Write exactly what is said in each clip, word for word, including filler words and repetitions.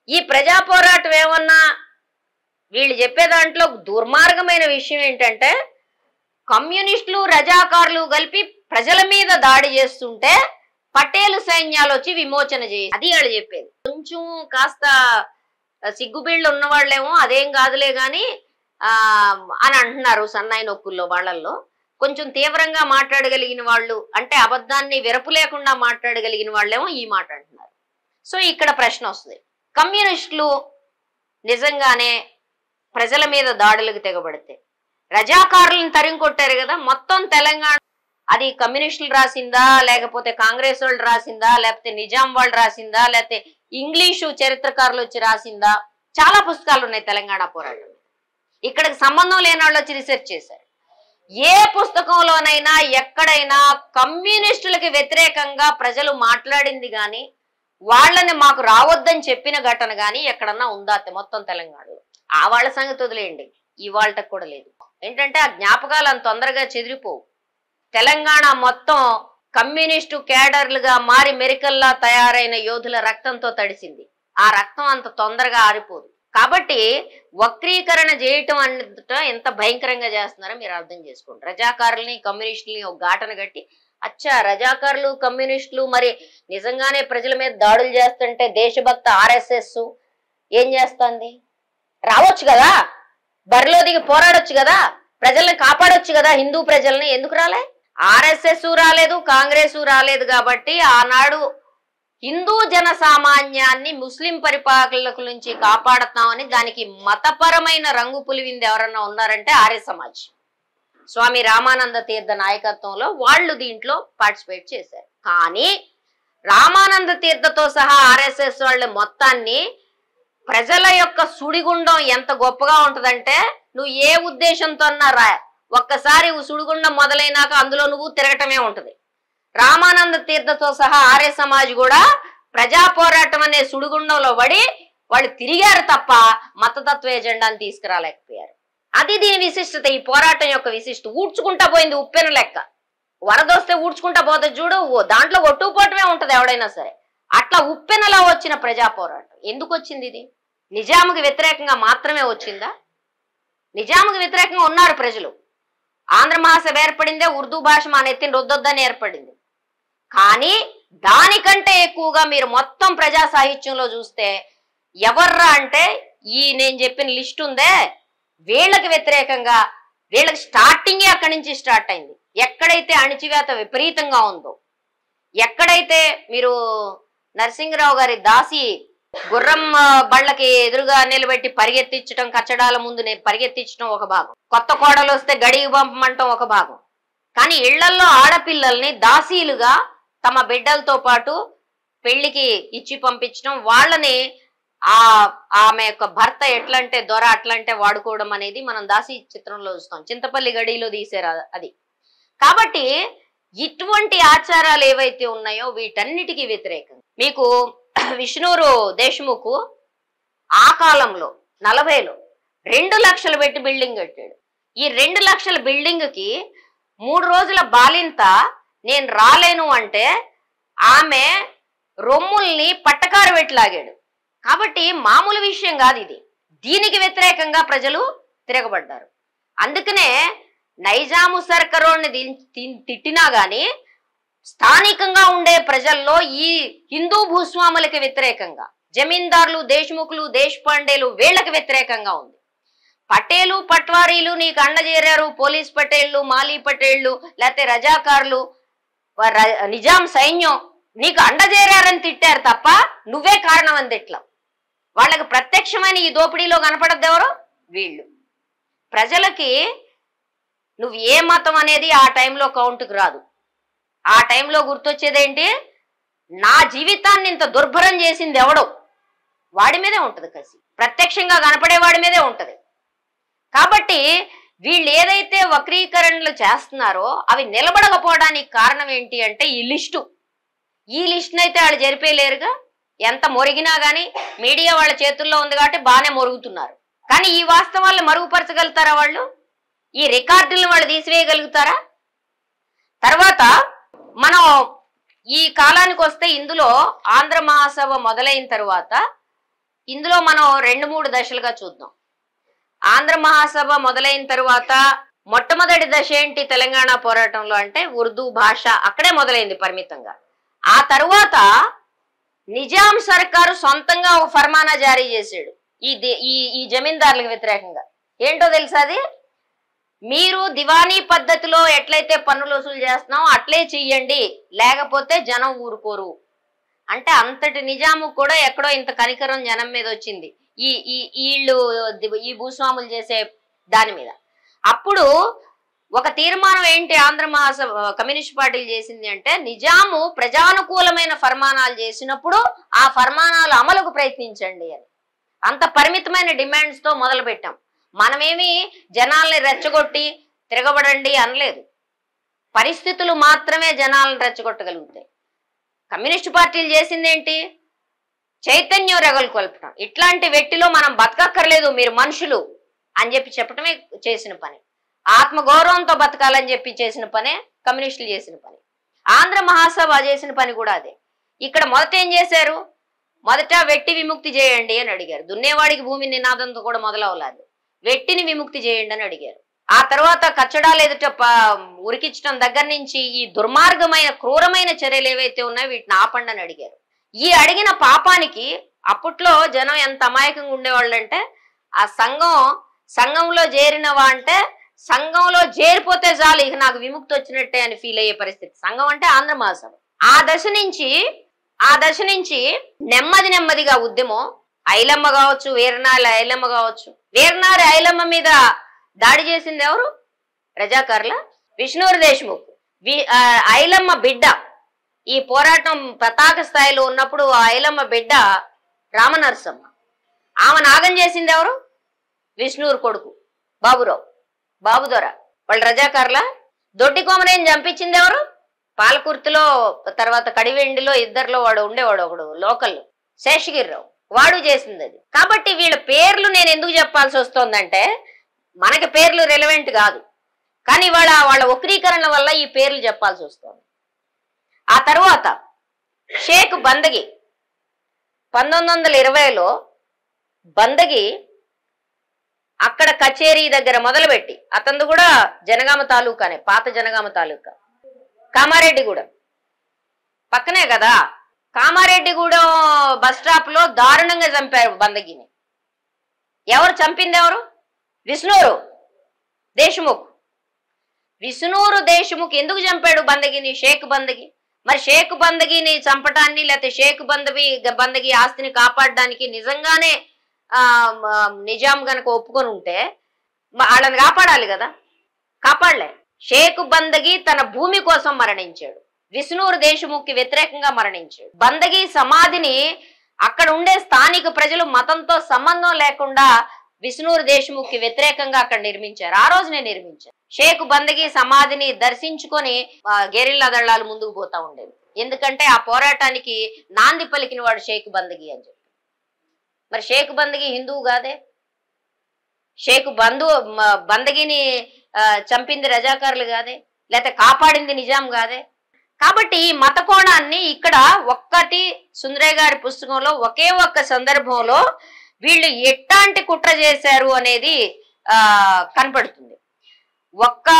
ఈ ప్రజా పోరాటం ఏమన్నా వీళ్ళు చెప్పే దాంట్లో దుర్మార్గమైన విషయం ఏంటంటే కమ్యూనిస్టులు రజాకారులు కలిపి ప్రజల మీద దాడి చేస్తుంటే పటేలు సైన్యాలు వచ్చి విమోచన చేయి, అది వాళ్ళు చెప్పేది. కొంచెం కాస్త సిగ్గుబిళ్ళు ఉన్న వాళ్ళేమో అదేం కాదులే గాని ఆ అని అంటున్నారు సన్నాయి నొక్కుల్లో. వాళ్ళల్లో కొంచెం తీవ్రంగా మాట్లాడగలిగిన వాళ్ళు అంటే అబద్ధాన్ని విరపు లేకుండా మాట్లాడగలిగిన వాళ్ళేమో ఈ మాట అంటున్నారు. సో ఇక్కడ ప్రశ్న వస్తుంది, కమ్యూనిస్టులు నిజంగానే ప్రజల మీద దాడులకు తెగబడితే రజాకారులను తరిం కొట్టారు కదా, మొత్తం తెలంగాణ అది కమ్యూనిస్టులు రాసిందా లేకపోతే కాంగ్రెస్ వాళ్ళు రాసిందా లేకపోతే నిజాం వాళ్ళు రాసిందా లేకపోతే ఇంగ్లీషు చరిత్రకారులు వచ్చి రాసిందా? చాలా పుస్తకాలు ఉన్నాయి తెలంగాణ పోరాటం. ఇక్కడికి సంబంధం లేని వాళ్ళు వచ్చి రీసెర్చ్ చేశారు. ఏ పుస్తకంలోనైనా ఎక్కడైనా కమ్యూనిస్టులకి వ్యతిరేకంగా ప్రజలు మాట్లాడింది కానీ వాళ్ళని మాకు రావద్దని చెప్పిన ఘటన కానీ ఎక్కడన్నా ఉందా మొత్తం తెలంగాణలో? ఆ వాళ్ళ సంగతి వదిలేయండి, ఇవాళకి కూడా లేదు. ఏంటంటే ఆ జ్ఞాపకాలు అంత తొందరగా చెదిరిపోవు. తెలంగాణ మొత్తం కమ్యూనిస్టు కేడర్లుగా మారి మెరికల్లా తయారైన యోధుల రక్తంతో తడిసింది. ఆ రక్తం అంత తొందరగా ఆరిపోదు. కాబట్టి వక్రీకరణ చేయటం అన్నట ఎంత భయంకరంగా చేస్తున్నారో మీరు అర్థం చేసుకోండి. రజాకారుల్ని కమ్యూనిస్టులని ఒక ఘాటన కట్టి అచ్చా రజాకారులు కమ్యూనిస్టులు మరి నిజంగానే ప్రజల మీద దాడులు చేస్తుంటే దేశభక్త ఆర్ఎస్ఎస్ ఏం చేస్తుంది? రావచ్చు కదా, బరిలో దిగి పోరాడొచ్చు కదా, ప్రజల్ని కాపాడొచ్చు కదా, హిందూ ప్రజల్ని. ఎందుకు రాలే? ఆర్ఎస్ఎస్ రాలేదు, కాంగ్రెస్ రాలేదు. కాబట్టి ఆనాడు హిందూ జన సామాన్యాన్ని ముస్లిం పరిపాలకుల నుంచి కాపాడతామని దానికి మతపరమైన రంగు పులివింది ఎవరన్నా ఉన్నారంటే ఆర్య సమాజ్, స్వామి రామానంద తీర్థ నాయకత్వంలో వాళ్ళు దీంట్లో పార్టిసిపేట్ చేశారు. కానీ రామానంద తీర్థతో సహా ఆర్ఎస్ఎస్ వాళ్ళ మొత్తాన్ని ప్రజల యొక్క సుడిగుండం ఎంత గొప్పగా ఉంటదంటే నువ్వు ఏ ఉద్దేశంతో అన్నా రా, ఒక్కసారి సుడిగుండం మొదలైనాక అందులో నువ్వు తిరగటమే ఉంటది. రామానంద తీర్థతో సహా ఆర్య సమాజ్ కూడా ప్రజా పోరాటం అనే సుడిగుండంలో పడి వాళ్ళు తిరిగారు తప్ప మతతత్వ ఎజెండాని తీసుకురాలేకపోయారు. అది దీని విశిష్టత, ఈ పోరాటం యొక్క విశిష్టత. ఊడ్చుకుంటా పోయింది ఉప్పెన లెక్క. వరదొస్తే ఊడ్చుకుంటా పోతే చూడు, దాంట్లో కొట్టుకుపోవటమే ఉంటది ఎవడైనా సరే. అట్లా ఉప్పెనలా వచ్చిన ప్రజా పోరాటం ఎందుకు వచ్చింది? ఇది నిజాముకి వ్యతిరేకంగా మాత్రమే వచ్చిందా? నిజాముకి వ్యతిరేకంగా ఉన్నారు ప్రజలు. ఆంధ్ర మహాసభ ఏర్పడిందే ఉర్దూ భాష మా నెత్తిని రుద్దొద్దని ఏర్పడింది. కానీ దానికంటే ఎక్కువగా మీరు మొత్తం ప్రజా సాహిత్యంలో చూస్తే ఎవర్రా అంటే ఈ నేను చెప్పిన లిస్ట్ ఉందే వీళ్ళకి వ్యతిరేకంగా, వీళ్ళకి స్టార్టింగే అక్కడి నుంచి స్టార్ట్ అయింది. ఎక్కడైతే అణిచివేత విపరీతంగా ఉందో, ఎక్కడైతే మీరు నరసింహరావు గారి దాసి గుర్రం బళ్ళకి ఎదురుగా నిలబెట్టి పరిగెత్తించడం, కచ్చడాల ముందు పరిగెత్తించడం ఒక భాగం, కొత్త కోడలు వస్తే గడికి పంపమంటం ఒక భాగం. కానీ ఇళ్లల్లో ఆడపిల్లల్ని దాసీలుగా తమ బిడ్డలతో పాటు పెళ్లికి ఇచ్చి పంపించడం, వాళ్ళని ఆ ఆమె యొక్క భర్త ఎట్లంటే దొర అట్లంటే వాడుకోవడం అనేది మనం దాసి చిత్రంలో చూస్తాం. చింతపల్లి గడిలో తీసారు అది. కాబట్టి ఇటువంటి ఆచారాలు ఏవైతే ఉన్నాయో వీటన్నిటికీ వ్యతిరేకంగా మీకు విష్ణూరు దేశ్ముఖ్ ఆ కాలంలో నలభైలో రెండు లక్షలు పెట్టి బిల్డింగ్ కట్టాడు. ఈ రెండు లక్షల బిల్డింగ్ కి మూడు రోజుల బాలింత నేను రాలేను అంటే ఆమె రొమ్ముల్ని పట్టకారు పెట్టి లాగాడు. కాబట్టి మామూలు విషయం కాదు ఇది. దీనికి వ్యతిరేకంగా ప్రజలు తిరగబడ్డారు. అందుకనే నైజాము సర్కారోని తిట్టినా గాని స్థానికంగా ఉండే ప్రజల్లో ఈ హిందూ భూస్వాములకి వ్యతిరేకంగా, జమీందారులు, దేశ్ముఖులు, దేశపాండేలు వీళ్ళకి వ్యతిరేకంగా ఉంది. పటేలు పట్వారీలు నీకు అండజేరారు, పోలీస్ పటేళ్లు, మాలీ పటేళ్లు, లేకపోతే రజాకారులు, నిజాం సైన్యం నీకు అండజేరారని తిట్టారు తప్ప నువ్వే కారణం అని తిట్లా. వాళ్ళకి ప్రత్యక్షమైన ఈ దోపిడీలో కనపడద్దు ఎవరు? వీళ్ళు. ప్రజలకి నువ్వు ఏ మతం అనేది ఆ టైంలో కౌంటుకు రాదు. ఆ టైంలో గుర్తొచ్చేదేంటి? నా జీవితాన్ని ఇంత దుర్భరం చేసింది ఎవడో వాడి మీదే ఉంటది కసి, ప్రత్యక్షంగా కనపడే వాడి మీదే ఉంటది. కాబట్టి వీళ్ళు ఏదైతే వక్రీకరణలు చేస్తున్నారో అవి నిలబడకపోవడానికి కారణం ఏంటి అంటే ఈ లిస్టు. ఈ లిస్టును అయితే వాళ్ళు జరిపేయలేరుగా. ఎంత మొరిగినా గానీ మీడియా వాళ్ళ చేతుల్లో ఉంది కాబట్టి బాగానే మొరుగుతున్నారు. కానీ ఈ వాస్తవాలను మరుగుపరచగలుగుతారా వాళ్ళు? ఈ రికార్డులను వాళ్ళు తీసివేయగలుగుతారా? తర్వాత మనం ఈ కాలానికి వస్తే ఇందులో ఆంధ్ర మహాసభ మొదలైన తర్వాత ఇందులో మనం రెండు మూడు దశలుగా చూద్దాం. ఆంధ్ర మహాసభ మొదలైన తరువాత మొట్టమొదటి దశ ఏంటి తెలంగాణ పోరాటంలో అంటే ఉర్దూ భాష అక్కడే మొదలైంది పరిమితంగా. ఆ తరువాత నిజాం సర్కారు సొంతంగా ఒక ఫర్మానా జారీ చేశాడు ఈ ఈ ఈ జమీందారులకు వ్యతిరేకంగా. ఏంటో తెలుసా అది? మీరు దివానీ పద్ధతిలో ఎట్లయితే పన్నులు వసూలు చేస్తున్నామో అట్లే చెయ్యండి, లేకపోతే జనం ఊరుకోరు అంటే అంతటి నిజాము కూడా ఎక్కడో ఇంత కనికరం జనం మీద వచ్చింది ఈ ఈ వీళ్ళు ఈ భూస్వాములు చేసే దాని మీద. అప్పుడు ఒక తీర్మానం ఏంటి ఆంధ్ర మహాసభ కమ్యూనిస్ట్ పార్టీలు చేసింది అంటే, నిజాము ప్రజానుకూలమైన ఫర్మానాలు చేసినప్పుడు ఆ ఫర్మానాలు అమలుకు ప్రయత్నించండి అని. అంత పరిమితమైన డిమాండ్స్ తో మొదలు పెట్టాం. మనమేమి జనాల్ని రెచ్చగొట్టి తిరగబడండి అనలేదు. పరిస్థితులు మాత్రమే జనాలను రెచ్చగొట్టగలుగుతాయి. కమ్యూనిస్ట్ పార్టీలు చేసింది ఏంటి? చైతన్యం రెగలు కొల్పడం. ఇట్లాంటి వెట్టిలో మనం బతకక్కర్లేదు, మీరు మనుషులు అని చెప్పి చెప్పడమే చేసిన పని. ఆత్మగౌరవంతో బతకాలని చెప్పి చేసిన పనే కమ్యూనిస్టులు చేసిన పని. ఆంధ్ర మహాసభ చేసిన పని కూడా అదే. ఇక్కడ మొదట ఏం చేశారు? మొదట వెట్టి విముక్తి చేయండి అని అడిగారు. దున్నేవాడికి భూమి నినాదంతో కూడా మొదలవలేదు, వెట్టిని విముక్తి చేయండి అని అడిగారు. ఆ తర్వాత కచ్చడాలు ఎదుట ఉరికించడం దగ్గర నుంచి ఈ దుర్మార్గమైన క్రూరమైన చర్యలు ఏవైతే ఉన్నాయో వీటిని ఆపండి అని అడిగారు. ఈ అడిగిన పాపానికి అప్పట్లో జనం ఎంత అమాయకంగా ఉండేవాళ్ళు అంటే, ఆ సంఘం సంఘంలో చేరినవా అంటే సంఘంలో చేరిపోతే చాలు ఇక నాకు విముక్తి వచ్చినట్టే అని ఫీల్ అయ్యే పరిస్థితి. సంఘం అంటే ఆంధ్ర మహాసభ. ఆ దశ నుంచి ఆ దశ నుంచి నెమ్మది నెమ్మదిగా ఉద్యమం, ఐలమ్మ కావచ్చు, వీరనారి ఐలమ్మ కావచ్చు. వీరనారి ఐలమ్మ మీద దాడి చేసింది ఎవరు? రజాకార్ల విష్ణూరు దేశ్ముఖ్. ఐలమ్మ బిడ్డ ఈ పోరాటం పతాక స్థాయిలో ఉన్నప్పుడు ఆ ఐలమ్మ బిడ్డ రామనరసమ్మ. ఆమె నాగం చేసింది ఎవరు? విష్ణూరు కొడుకు బాబురావు, బాబుదొర. వాళ్ళు రజాకార్ల. దొడ్డి కోమరేని చంపించింది ఎవరు? పాలకుర్తిలో తర్వాత కడివెండిలో ఇద్దరిలో వాడు ఉండేవాడు ఒకడు లోకల్, శేషగిరిరావు. వాడు చేసింది అది. కాబట్టి వీళ్ళ పేర్లు నేను ఎందుకు చెప్పాల్సి వస్తుందంటే, మనకి పేర్లు రెలవెంట్ కాదు, కానీ వాళ్ళ వాళ్ళ వక్రీకరణ వల్ల ఈ పేర్లు చెప్పాల్సి వస్తుంది. ఆ తర్వాత షేక్ బందగి పంతొమ్మిది వందల ఇరవైలో బందగి అక్కడ కచేరీ దగ్గర మొదలుపెట్టి, అతను కూడా జనగామ తాలూకానే, పాత జనగామ తాలూకా. కామారెడ్డిగూడెం పక్కనే కదా. కామారెడ్డిగూడెం బస్ స్టాప్ లో దారుణంగా చంపారు బందగిని. ఎవరు చంపింది? ఎవరు? విష్ణూరు దేశ్ముఖ్. విష్ణూరు దేశ్ముఖ్ ఎందుకు చంపాడు బందగిని? షేక్ బందగి. మరి షేక్ బందగిని చంపటాన్ని లేకపోతే షేక్ బందగి బందగి ఆస్తిని కాపాడడానికి నిజంగానే ఆ నిజాం గనక ఒప్పుకొని ఉంటే వాళ్ళని కాపాడాలి కదా, కాపాడలే. షేక్ బందగి తన భూమి కోసం మరణించాడు, విష్ణూరు దేశ్ముఖ్కి వ్యతిరేకంగా మరణించాడు. బందగి సమాధిని అక్కడ ఉండే స్థానిక ప్రజలు మతంతో సంబంధం లేకుండా విష్ణూరు దేశ్ముఖ్కి వ్యతిరేకంగా అక్కడ నిర్మించారు. ఆ రోజునే నిర్మించారు. షేక్ బందగి సమాధిని దర్శించుకొని గెరిల్లా దళాలు ముందుకు పోతా ఉండేది. ఎందుకంటే ఆ పోరాటానికి నాంది పలికిన వాడు షేక్ బందగి అని చెప్పి. మరి షేక్ బందగి హిందువు కాదే. షేక్ బంధు బందగిని చంపింది రజాకారులు కాదే, లేకపోతే కాపాడింది నిజాం కాదే. కాబట్టి ఈ మత కోణాన్ని ఇక్కడ ఒక్కటి సుందరయ్య గారి పుస్తకంలో ఒకే ఒక్క సందర్భంలో వీళ్ళు ఎట్లాంటి కుట్ర చేశారు అనేది ఆ కనపడుతుంది. ఒక్క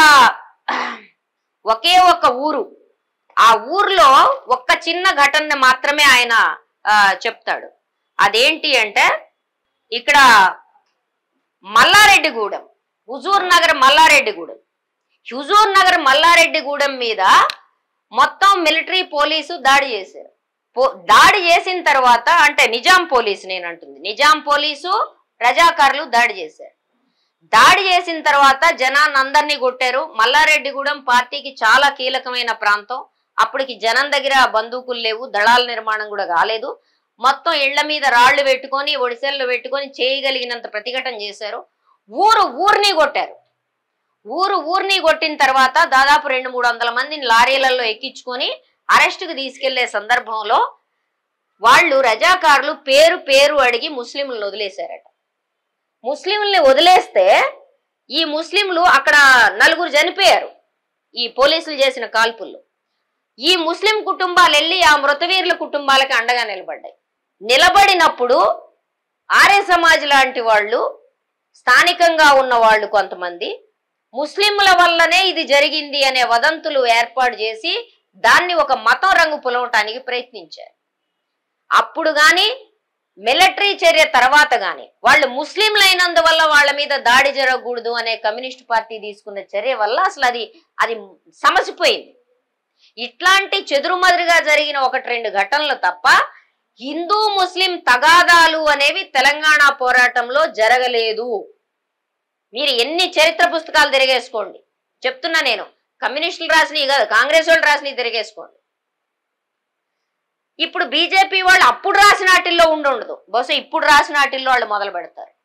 ఒకే ఒక్క ఊరు, ఆ ఊర్లో ఒక్క చిన్న ఘటన మాత్రమే ఆయన ఆ చెప్తాడు. అదేంటి అంటే, ఇక్కడ మల్లారెడ్డిగూడెం, హుజూర్ నగర్ మల్లారెడ్డిగూడెం, హుజూర్ నగర్ మల్లారెడ్డిగూడెం మీద మొత్తం మిలిటరీ పోలీసు దాడి చేశారు. దాడి చేసిన తర్వాత అంటే నిజాం పోలీసు, నేను అంటుంది నిజాం పోలీసు, రజాకారులు దాడి చేశారు. దాడి చేసిన తర్వాత జనాన్ని అందరినీ కొట్టారు. మల్లారెడ్డిగూడెం పార్టీకి చాలా కీలకమైన ప్రాంతం. అప్పటికి జనం దగ్గర బందూకులు లేవు, దళాల నిర్మాణం కూడా కాలేదు. మొత్తం ఇళ్ల మీద రాళ్లు పెట్టుకొని ఒడిసెల్లో పెట్టుకొని చేయగలిగినంత ప్రతిఘటన చేశారు. ఊరు ఊరిని కొట్టారు. ఊరు ఊరిని కొట్టిన తర్వాత దాదాపు రెండు మూడు వందల మందిని లారీలలో ఎక్కించుకొని అరెస్టుకు తీసుకెళ్లే సందర్భంలో వాళ్ళు రజాకారులు పేరు పేరు అడిగి ముస్లింలను వదిలేశారట. ముస్లింల్ని వదిలేస్తే ఈ ముస్లింలు అక్కడ నలుగురు చనిపోయారు ఈ పోలీసులు చేసిన కాల్పుల్లో. ఈ ముస్లిం కుటుంబాలు వెళ్ళి ఆ మృతవీరుల కుటుంబాలకి అండగా నిలబడ్డాయి. నిలబడినప్పుడు ఆర్య సమాజ్ లాంటి వాళ్ళు, స్థానికంగా ఉన్న వాళ్ళు కొంతమంది ముస్లింల వల్లనే ఇది జరిగింది అనే వదంతులు ఏర్పాటు చేసి దాన్ని ఒక మతం రంగు పులవటానికి ప్రయత్నించారు. అప్పుడు గాని మిలిటరీ చర్య తర్వాత గాని వాళ్ళు ముస్లింలు అయినందువల్ల వాళ్ళ మీద దాడి జరగకూడదు అనే కమ్యూనిస్ట్ పార్టీ తీసుకున్న చర్య వల్ల అసలు అది అది సమసిపోయింది. ఇట్లాంటి చెదురుమదురుగా జరిగిన ఒకటి రెండు ఘటనలు తప్ప హిందూ ముస్లిం తగాదాలు అనేవి తెలంగాణ పోరాటంలో జరగలేదు. మీరు ఎన్ని చరిత్ర పుస్తకాలు తిరిగేసుకోండి, చెప్తున్నా నేను, కమ్యూనిస్టులు రాసినవి కాదు, కాంగ్రెస్ వాళ్ళు రాసినవి తిరిగేసుకోండి. ఇప్పుడు బీజేపీ వాళ్ళు అప్పుడు రాసిన వాటిల్లో ఉండి ఉండదు, బహుశా ఇప్పుడు రాసిన వాటిల్లో వాళ్ళు మొదలు పెడతారు.